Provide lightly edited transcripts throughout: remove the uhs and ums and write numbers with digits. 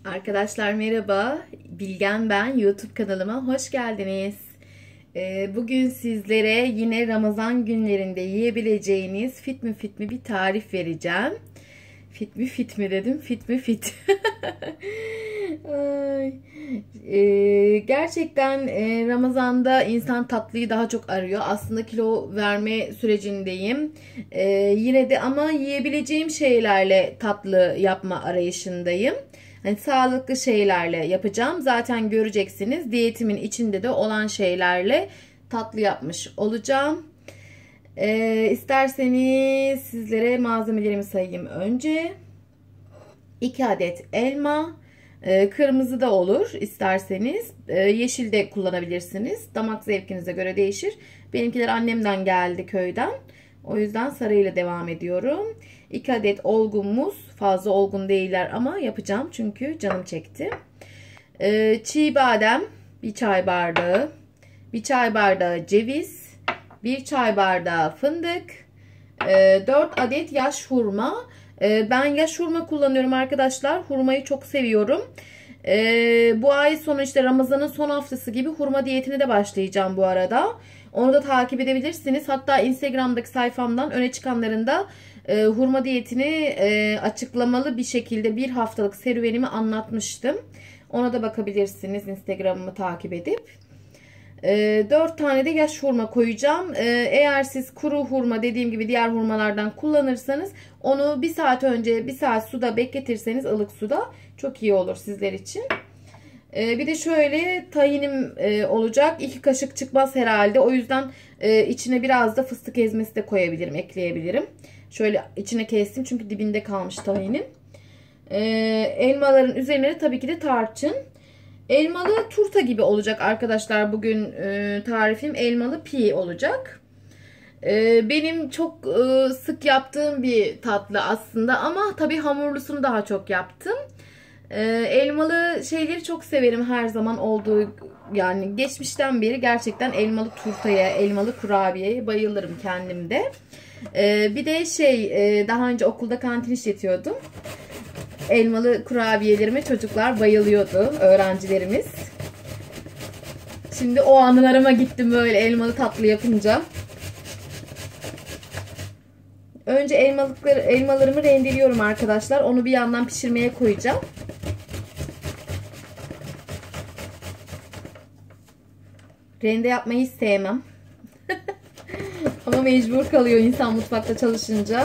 Arkadaşlar merhaba, Bilgen ben. YouTube kanalıma hoş geldiniz. Bugün sizlere yine Ramazan günlerinde yiyebileceğiniz fit mi bir tarif vereceğim. Fit mi dedim, fit. Ay. Gerçekten Ramazan'da insan tatlıyı daha çok arıyor. Aslında kilo verme sürecindeyim. Yine de ama yiyebileceğim şeylerle tatlı yapma arayışındayım. Hani sağlıklı şeylerle yapacağım. Zaten göreceksiniz. Diyetimin içinde de olan şeylerle tatlı yapmış olacağım. İsterseniz sizlere malzemelerimi sayayım önce. 2 adet elma. Kırmızı da olur isterseniz. Yeşil de kullanabilirsiniz. Damak zevkinize göre değişir. Benimkiler annemden geldi köyden. O yüzden sarıyla devam ediyorum. 2 adet olgun muz. Fazla olgun değiller ama yapacağım çünkü canım çekti. Çiğ badem 1 çay bardağı. 1 çay bardağı ceviz. 1 çay bardağı fındık. 4 adet yaş hurma. Ben yaş hurma kullanıyorum arkadaşlar. Hurmayı çok seviyorum. Bu ay sonu işte Ramazan'ın son haftası gibi hurma diyetine de başlayacağım bu arada. Onu da takip edebilirsiniz. Hatta Instagram'daki sayfamdan öne çıkanlarında hurma diyetini açıklamalı bir şekilde bir haftalık serüvenimi anlatmıştım. Ona da bakabilirsiniz Instagram'ımı takip edip. 4 tane de yaş hurma koyacağım. Eğer siz kuru hurma dediğim gibi diğer hurmalardan kullanırsanız onu 1 saat önce 1 saat suda bekletirseniz ılık suda çok iyi olur sizler için. Bir de şöyle tahinim olacak. 2 kaşık çıkmaz herhalde. O yüzden içine biraz da fıstık ezmesi de koyabilirim, ekleyebilirim. Şöyle içine kestim çünkü dibinde kalmış tahinim. Elmaların üzerine tabii ki de tarçın. Elmalı turta gibi olacak arkadaşlar. Bugün tarifim elmalı pi olacak. Benim çok sık yaptığım bir tatlı aslında ama tabii hamurlusunu daha çok yaptım. Elmalı şeyleri çok severim her zaman olduğu yani geçmişten beri gerçekten elmalı turtaya, elmalı kurabiyeye bayılırım kendim de. Bir de daha önce okulda kantin işletiyordum. Elmalı kurabiyelerime çocuklar bayılıyordu, öğrencilerimiz. Şimdi o anılarıma gittim böyle elmalı tatlı yapınca. Önce elmalarımı rendeliyorum arkadaşlar. Onu bir yandan pişirmeye koyacağım. Rende yapmayı hiç sevmem. Ama mecbur kalıyor insan mutfakta çalışınca.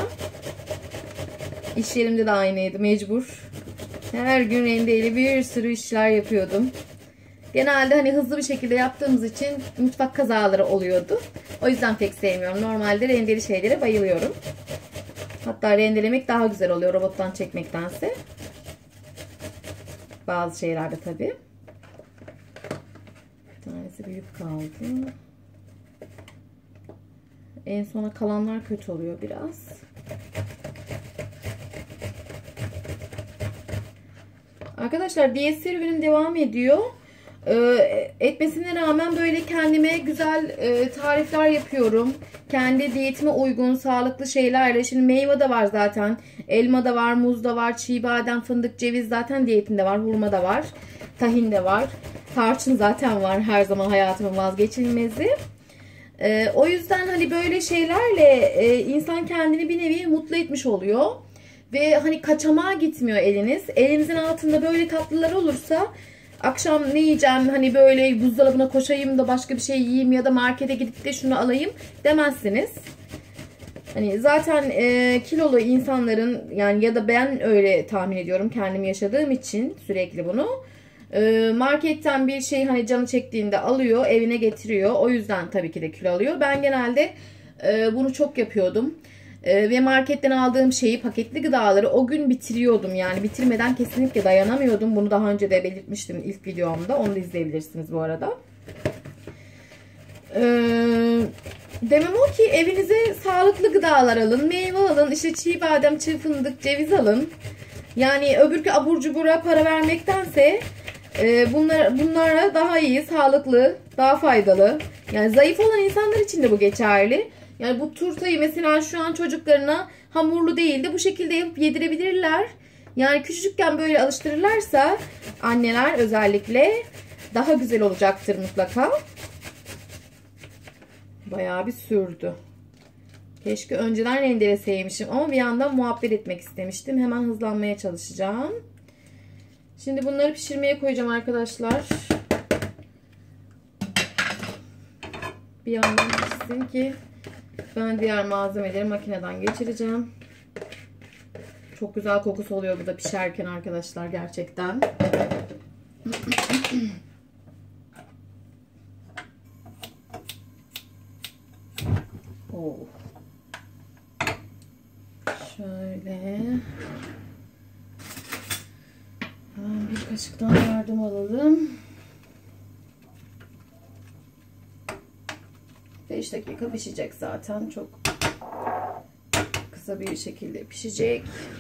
İş yerimde de aynıydı, mecbur. Her gün rendeyle bir sürü işler yapıyordum. Genelde hani hızlı bir şekilde yaptığımız için mutfak kazaları oluyordu. O yüzden pek sevmiyorum. Normalde rendeli şeylere bayılıyorum. Hatta rendelemek daha güzel oluyor robottan çekmektense. Bazı şeylerde tabii. Bir tanesi büyük kaldı. En sona kalanlar kötü oluyor biraz. Arkadaşlar diyet serüvenim devam ediyor. Etmesine rağmen böyle kendime güzel tarifler yapıyorum. Kendi diyetime uygun sağlıklı şeylerle. Şimdi meyve de var zaten. Elma da var, muz da var, çiğ badem, fındık, ceviz zaten diyetinde var. Hurma da var. Tahin de var. Tarçın zaten var her zaman hayatımın vazgeçilmezi. O yüzden hani böyle şeylerle insan kendini bir nevi mutlu etmiş oluyor. Ve hani kaçamağa gitmiyor eliniz. Elinizin altında böyle tatlılar olursa akşam ne yiyeceğim hani böyle buzdolabına koşayım da başka bir şey yiyeyim ya da markete gidip de şunu alayım demezsiniz. Hani zaten kilolu insanların yani ya da ben öyle tahmin ediyorum kendim yaşadığım için sürekli bunu. Marketten bir şey hani canı çektiğinde alıyor evine getiriyor. O yüzden tabii ki de kilo alıyor. Ben genelde bunu çok yapıyordum. Ve marketten aldığım şeyi paketli gıdaları o gün bitiriyordum. Yani bitirmeden kesinlikle dayanamıyordum. Bunu daha önce de belirtmiştim ilk videomda. Onu da izleyebilirsiniz bu arada. Demem o ki evinize sağlıklı gıdalar alın. Meyve alın. İşte çiğ badem, çiğ fındık, ceviz alın. Yani öbürkü abur cubura para vermektense bunlara daha iyi, sağlıklı, daha faydalı. Yani zayıf olan insanlar için de bu geçerli. Yani bu turtayı mesela şu an çocuklarına hamurlu değil de bu şekilde yapıp yedirebilirler. Yani küçücükken böyle alıştırırlarsa anneler özellikle daha güzel olacaktır mutlaka. Bayağı bir sürdü. Keşke önceden rendeleseymişim ama bir yandan muhabbet etmek istemiştim. Hemen hızlanmaya çalışacağım. Şimdi bunları pişirmeye koyacağım arkadaşlar. Bir yandan pişsin ki ben diğer malzemeleri makineden geçireceğim. Çok güzel kokusu oluyor bu da pişerken arkadaşlar gerçekten. Oh. Şöyle. Bir kaşıktan yardım alalım. 5 dakika pişecek zaten. Çok kısa bir şekilde pişecek.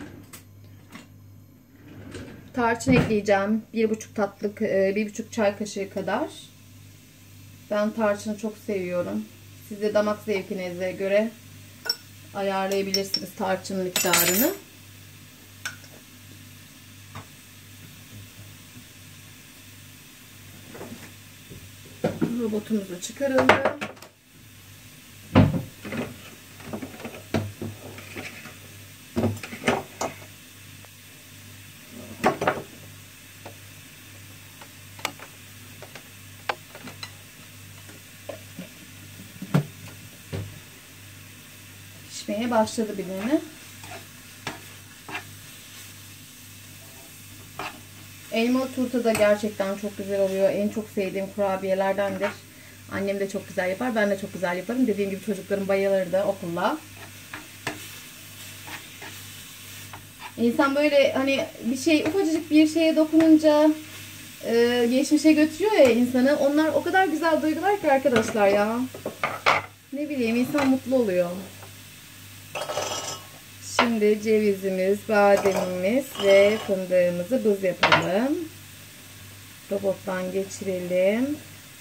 Tarçın ekleyeceğim. 1,5 çay kaşığı kadar. Ben tarçını çok seviyorum. Siz de damak zevkinize göre ayarlayabilirsiniz tarçının miktarını. Robotumuzu çıkaralım. Pişmeye başladı birbirine. Elmalı turta da gerçekten çok güzel oluyor. En çok sevdiğim kurabiyelerdendir. Annem de çok güzel yapar. Ben de çok güzel yaparım. Dediğim gibi çocuklarım bayılırdı okulla. İnsan böyle hani bir şey, ufacık bir şeye dokununca geçmişe götürüyor ya insanı. Onlar o kadar güzel duygular ki arkadaşlar ya. Ne bileyim, insan mutlu oluyor. Şimdi cevizimiz, bademimiz ve fındığımızı buz yapalım. Robottan geçirelim.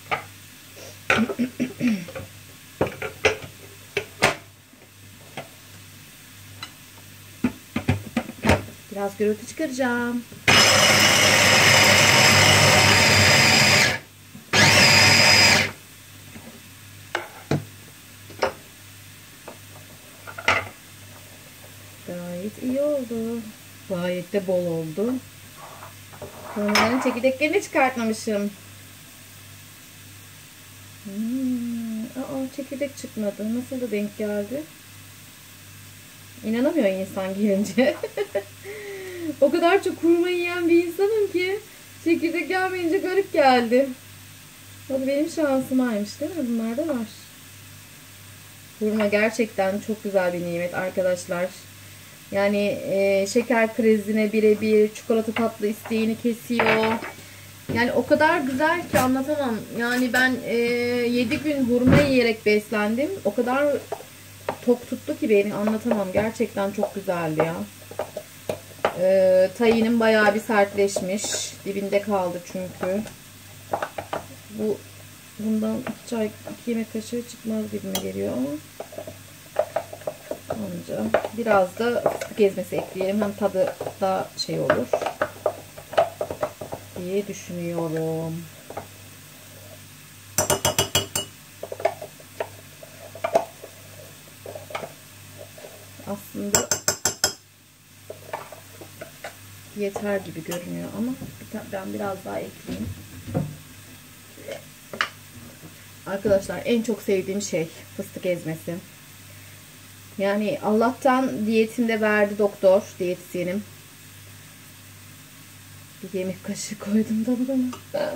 Biraz gürültü çıkaracağım. Gayet iyi oldu. Gayet de bol oldu. Bunların çekirdeklerini çıkartmamışım. Çekirdek çıkmadı. Nasıl da denk geldi? İnanamıyor insan gelince. O kadar çok hurma yiyen bir insanım ki çekirdek gelmeyince garip geldi. O benim şansımaymış değil mi? Bunlar da var. Hurma gerçekten çok güzel bir nimet arkadaşlar. Yani şeker krizine birebir, çikolata tatlı isteğini kesiyor. Yani o kadar güzel ki anlatamam. Yani ben 7 gün hurma yiyerek beslendim. O kadar tok tuttu ki beni, anlatamam. Gerçekten çok güzeldi ya. Tayinim bayağı bir sertleşmiş. Dibinde kaldı çünkü. Bundan 2 yemek kaşığı çıkmaz gibime geliyor ama. Anca. Biraz da fıstık ezmesi ekleyelim. Hem tadı da şey olur diye düşünüyorum. Aslında yeter gibi görünüyor ama ben biraz daha ekleyeyim. Arkadaşlar en çok sevdiğim şey fıstık ezmesi. Yani Allah'tan diyetinde verdi doktor, diyetisyenim. Bir yemek kaşığı koydum da buna.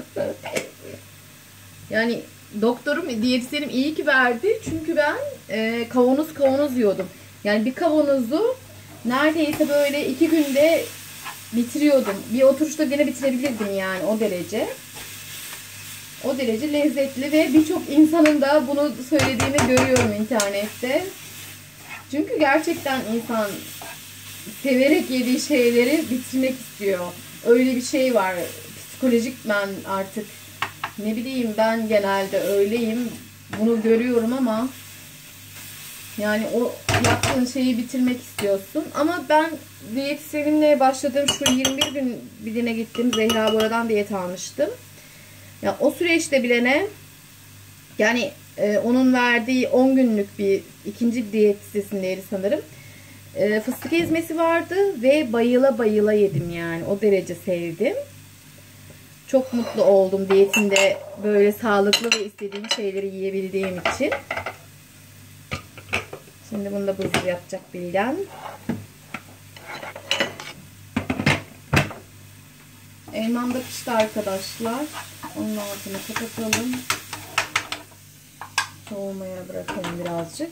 Yani doktorum, diyetisyenim iyi ki verdi. Çünkü ben kavanoz yiyordum. Yani bir kavanozu neredeyse böyle 2 günde bitiriyordum. Bir oturuşta gene bitirebilirdim yani, o derece. O derece lezzetli ve birçok insanın da bunu söylediğini görüyorum internette. Çünkü gerçekten insan severek yediği şeyleri bitirmek istiyor. Öyle bir şey var. Psikolojik, ben artık ne bileyim, ben genelde öyleyim. Bunu görüyorum ama Yani o yaptığın şeyi bitirmek istiyorsun. Ama ben diyetisyenimle başladığım şu 21 gün birine gittim. Zehra Bora'dan diyet almıştım. Ya o süreçte bilene yani onun verdiği 10 günlük bir ikinci diyet listesindeydi sanırım. Fıstık ezmesi vardı ve bayıla bayıla yedim yani. O derece sevdim. Çok mutlu oldum diyetimde böyle sağlıklı ve istediğim şeyleri yiyebildiğim için. Şimdi bunu da buzlu yapacak Bilgen. Elmam da pişti arkadaşlar. Onun altını kapatalım. Soğumaya bırakalım birazcık.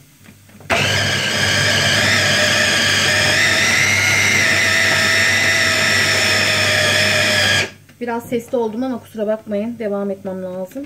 Biraz sesli oldum ama kusura bakmayın. Devam etmem lazım.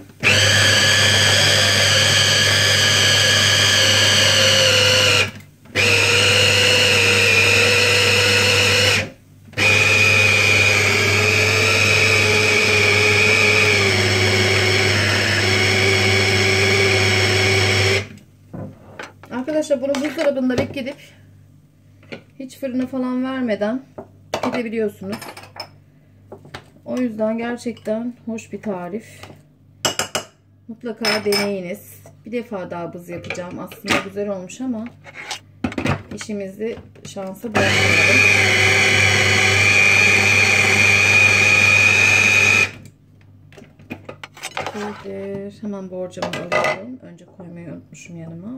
Arkadaşlar bunu buzdolabında bekletip hiç fırına falan vermeden gidebiliyorsunuz. O yüzden gerçekten hoş bir tarif. Mutlaka deneyiniz. Bir defa daha buz yapacağım. Aslında güzel olmuş ama işimizi şansa bırakmayalım. Hemen borcamı alıyorum. Önce koymayı unutmuşum yanıma.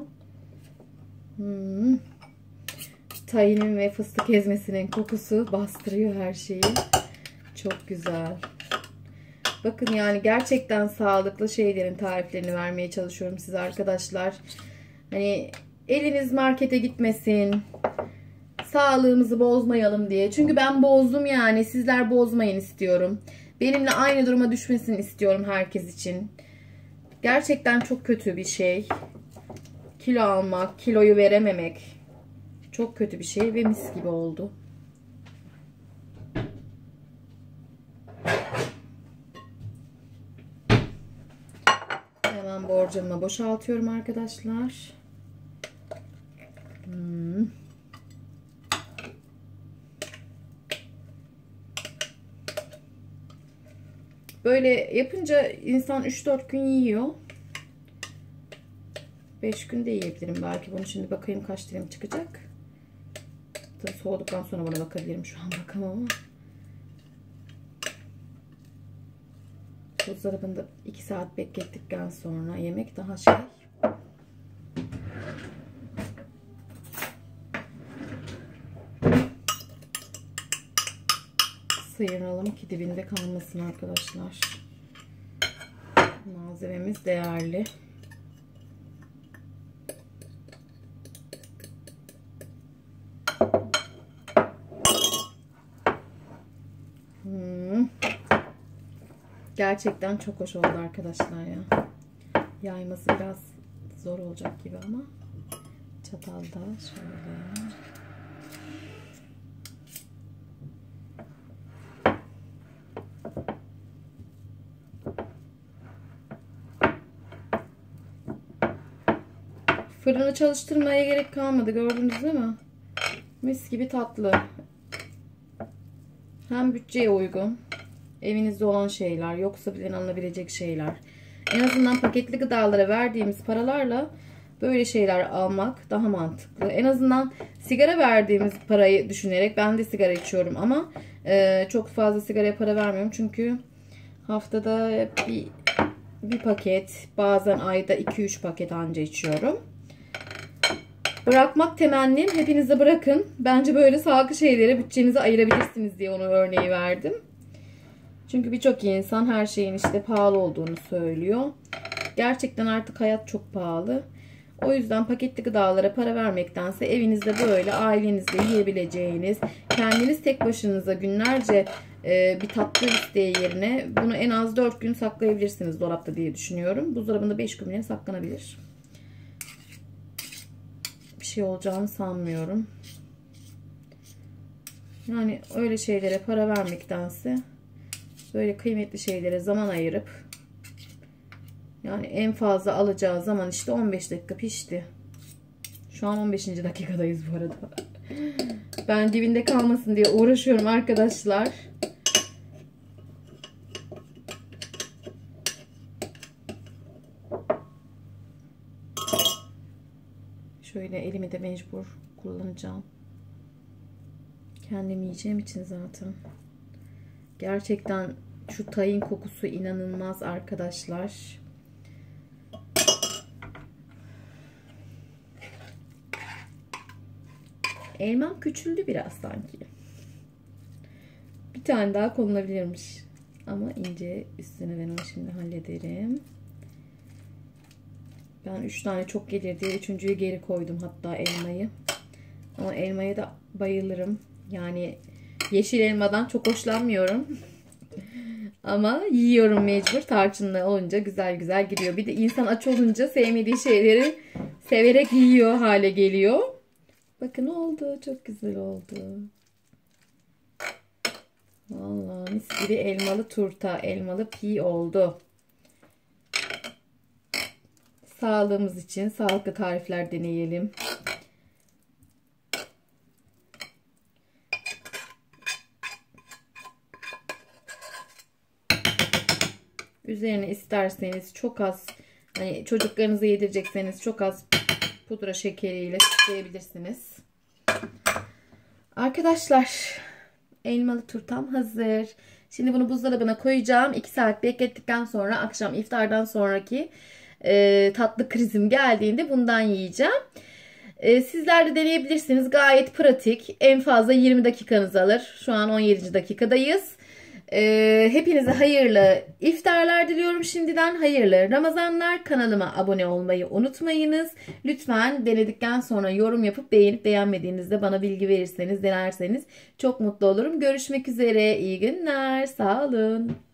Tahinin ve fıstık ezmesinin kokusu bastırıyor her şeyi. Çok güzel. Bakın yani gerçekten sağlıklı şeylerin tariflerini vermeye çalışıyorum size arkadaşlar. Hani eliniz markete gitmesin. Sağlığımızı bozmayalım diye. Çünkü ben bozdum yani. Sizler bozmayın istiyorum. Benimle aynı duruma düşmesini istiyorum herkes için. Gerçekten çok kötü bir şey. Kilo almak, kiloyu verememek çok kötü bir şey ve mis gibi oldu. Hemen borcamı boşaltıyorum arkadaşlar. Böyle yapınca insan 3-4 gün yiyor. 5 gün de yiyebilirim belki. Bunu şimdi bakayım kaç dilim çıkacak. Tabii soğuduktan sonra buna bakabilirim. Şu an bakamam ama. Buzdolabında 2 saat beklettikten sonra yemek daha şey. Sıyıralım ki dibinde kalmasın arkadaşlar. Malzememiz değerli. Gerçekten çok hoş oldu arkadaşlar ya. Yayması biraz zor olacak gibi ama çatalda şöyle. Fırını çalıştırmaya gerek kalmadı. Gördünüz değil mi? Mis gibi tatlı. Hem bütçeye uygun. Evinizde olan şeyler. Yoksa bile alınabilecek şeyler. En azından paketli gıdalara verdiğimiz paralarla böyle şeyler almak daha mantıklı. En azından sigara verdiğimiz parayı düşünerek, ben de sigara içiyorum ama çok fazla sigaraya para vermiyorum. Çünkü haftada bir paket, bazen ayda 2-3 paket anca içiyorum. Bırakmak temennim. Hepiniz de bırakın. Bence böyle sağlıklı şeylere bütçenizi ayırabilirsiniz diye onu örneği verdim. Çünkü birçok insan her şeyin işte pahalı olduğunu söylüyor. Gerçekten artık hayat çok pahalı. O yüzden paketli gıdalara para vermektense evinizde böyle ailenizle yiyebileceğiniz, kendiniz tek başınıza günlerce bir tatlı isteği yerine bunu en az 4 gün saklayabilirsiniz dolapta diye düşünüyorum. Buzdolabında 5 gün bile saklanabilir. Bir şey olacağını sanmıyorum. Yani öyle şeylere para vermektense böyle kıymetli şeylere zaman ayırıp, yani en fazla alacağı zaman işte 15 dakika pişti. Şu an 15. dakikadayız bu arada. Ben dibinde kalmasın diye uğraşıyorum arkadaşlar. Şöyle elimi de mecbur kullanacağım. Kendim yiyeceğim için zaten. Gerçekten şu tahin kokusu inanılmaz arkadaşlar. Elmam küçüldü biraz sanki. Bir tane daha konulabilirmiş. Ama ince üstüne ben onu şimdi hallederim. Ben 3 tane çok gelir diye 3.'yü geri koydum hatta elmayı. Ama elmaya da bayılırım. Yani yeşil elmadan çok hoşlanmıyorum. Ama yiyorum mecbur. Tarçınlı olunca güzel güzel giriyor. Bir de insan aç olunca sevmediği şeyleri severek yiyor hale geliyor. Bakın oldu. Çok güzel oldu. Vallahi mis gibi elmalı turta, elmalı pi oldu. Sağlığımız için sağlıklı tarifler deneyelim. Üzerine isterseniz çok az, hani çocuklarınıza yedirecekseniz çok az pudra şekeriyle süsleyebilirsiniz. Arkadaşlar, elmalı turtam hazır. Şimdi bunu buzdolabına koyacağım. 2 saat beklettikten sonra akşam iftardan sonraki tatlı krizim geldiğinde bundan yiyeceğim. Sizler de deneyebilirsiniz. Gayet pratik. En fazla 20 dakikanız alır. Şu an 17. dakikadayız. Hepinize hayırlı iftarlar diliyorum şimdiden. Hayırlı Ramazanlar. Kanalıma abone olmayı unutmayınız. Lütfen denedikten sonra yorum yapıp beğenip beğenmediğinizde bana bilgi verirseniz, denerseniz çok mutlu olurum. Görüşmek üzere. İyi günler. Sağ olun.